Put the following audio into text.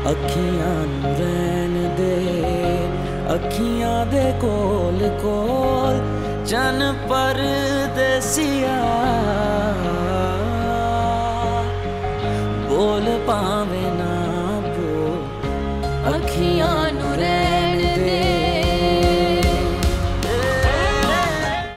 अखियां नू रहन दे, अखियां दे कोल कोल चन परदेसिया। बोल पावे ना बोल, अखियां नू रहन दे।